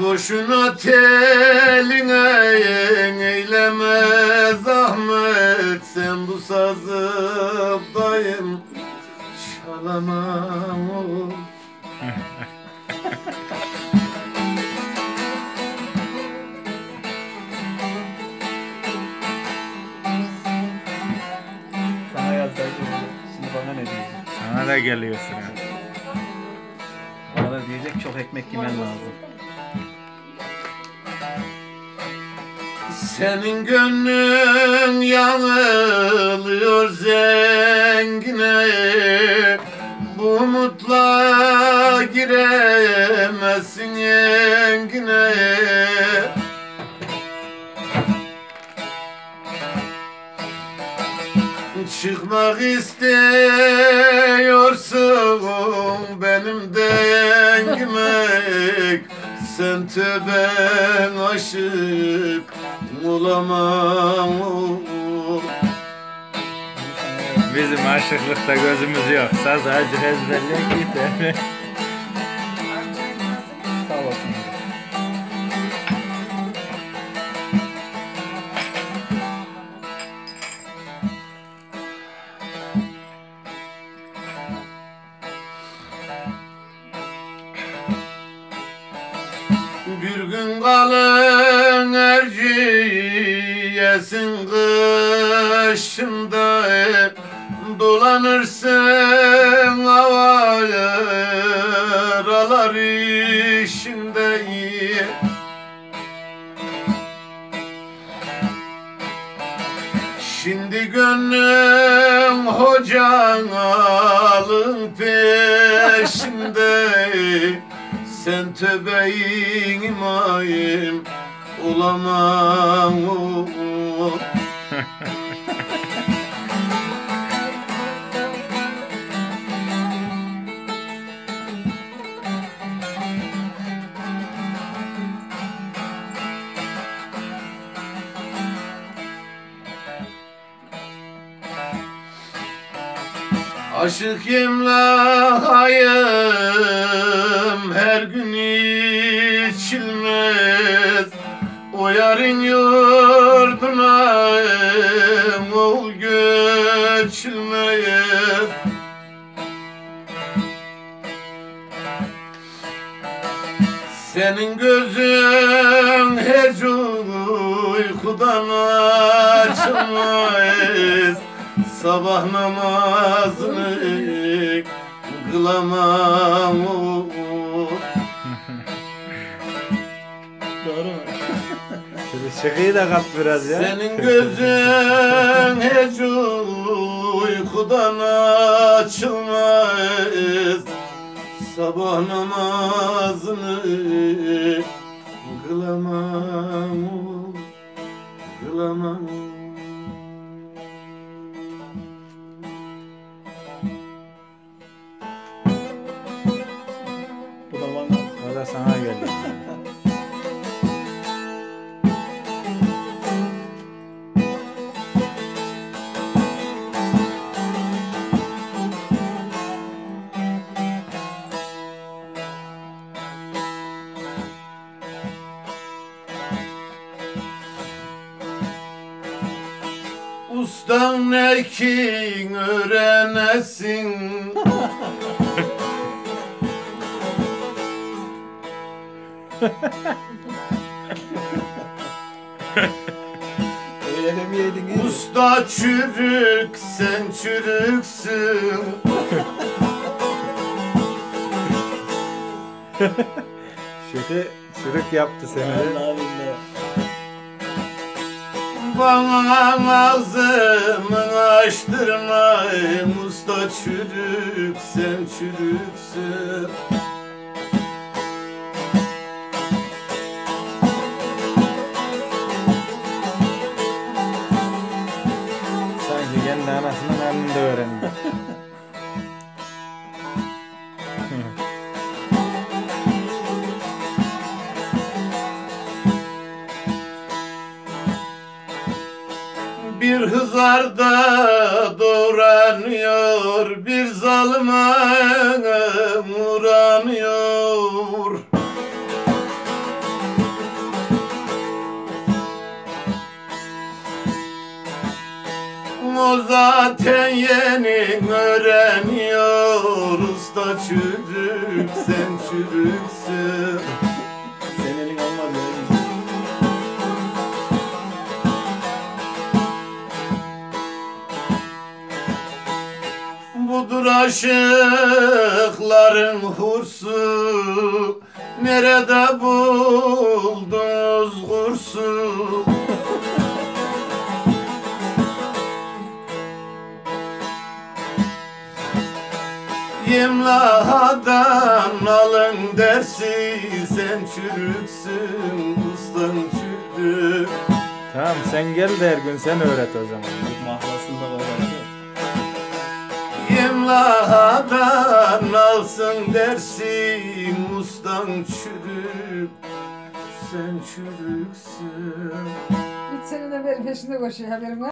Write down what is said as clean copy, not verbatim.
Boşuna teline eyleme zahmet, sen bu sazı dayım çalamam. Sana yazsaydı şimdi bana ne diyecek? Sana da geliyor sıra. Bana da diyecek çok ekmek yemen lazım. Senin gönlün yanılıyor zengine, bu mutla giremezsin yengine. Çıkmak istiyorsun benim dengime, sen tövben aşık olamam. Bizim aşıklıkta gözümüz yok. Saz acı ezberle git. Sağ olasın. Bir gün kalın erciyesin kışında, dolanırsın avaralar işinde. Şimdi gönlüm hocanalın peşinde, sen tövbe imayim olamam. Aşık yemlahayım her gün içilmez, o yarın yurduna oğul göçülmez. Senin gözün hiç uykudan açılmaz, sabah namazını kılamam. Doğru mu? Şıkıyı da kat biraz ya. Senin gözün hiç uykudan açılmaz, sabah namazını kılamam, kılamam. Bu da bana. O da sana geldi. Ustan ekin öğrenesin, Öyle demeyeydin iyi. usta çürük sen çürüksün. Şıkı çürük yaptı seni de. Vallahi billahi. Bana ağzımı açtırma, usta çürük sen çürüksün. Sanki kendi anasının elinde öğrendi. Bir hızarda doğranıyor, bir zalime uğranıyor. O zaten yeni öğreniyor. Usta çürük sen çürüksün. Senin elin olmaz ya. Budur aşıkların hursu. Nerede buldunuz kursu? Yemlahadan alın dersi. Sen çürüksün, ustan çürük. Tamam sen gel de her gün sen öğret o zaman. Mahlasında öğrenci. Yemlahadan alsın dersi. Ustan çürük, sen çürüksün. Hiç seninle benim peşinde koşuyor haberim var.